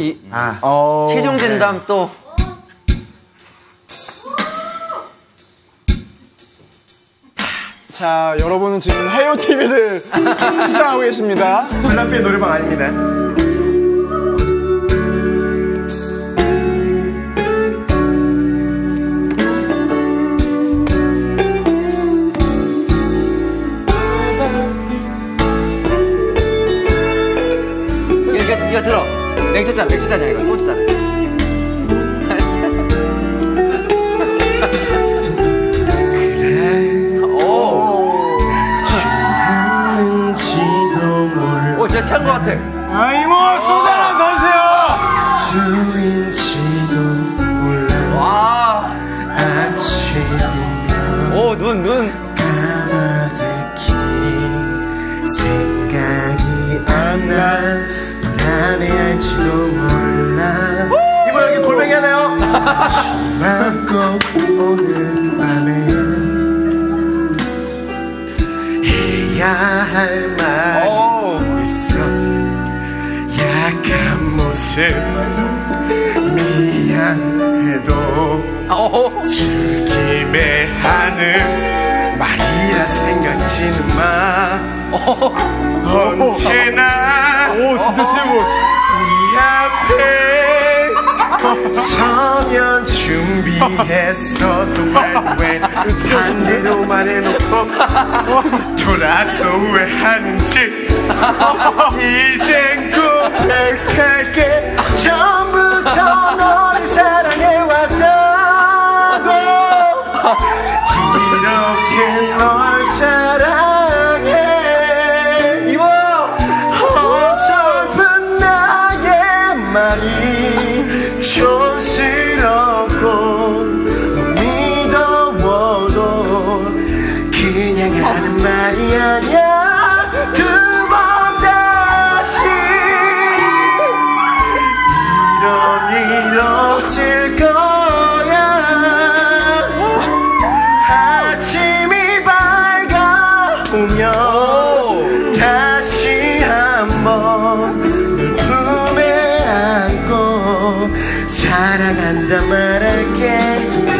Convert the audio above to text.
최종 진담 또. 자, 여러분은 지금 헤이오 TV를 시청하고 계십니다. 불남비의 노래방 아닙니다. 이거 들어. 맥주잔이야, 이거. 소주잔. 진짜 취한 것 같아. 이모, 소주 하나 넣으세요. 주인지도 몰라. 와. 아침이면. 오, 눈. 가마득히 생각이 안 나. 불안해할지도 몰라. 이모, 여기 골뱅이 하나요? 하지만 꼭 오늘 밤엔 해야 할 말. 있어. 약한 모습 미안해도 즐김에 하는 말이라 생각지는 마. 언제나 진짜 최고. 네 앞에 서면 준비했어도 말도 왜 반대로 말해놓고 돌아서 왜 하는지 이젠 고백할게. 처음부터 너를 사랑해왔다고. 이렇게 널 사랑해. 어설픈 나의 말이 촌스럽고 믿어워도 그냥 하는 말이 아니야. 두 번 다시 이런 일 없을 거야. 아침이 밝아오면 다시 한번 널 품에 안고 사랑한다 말할게.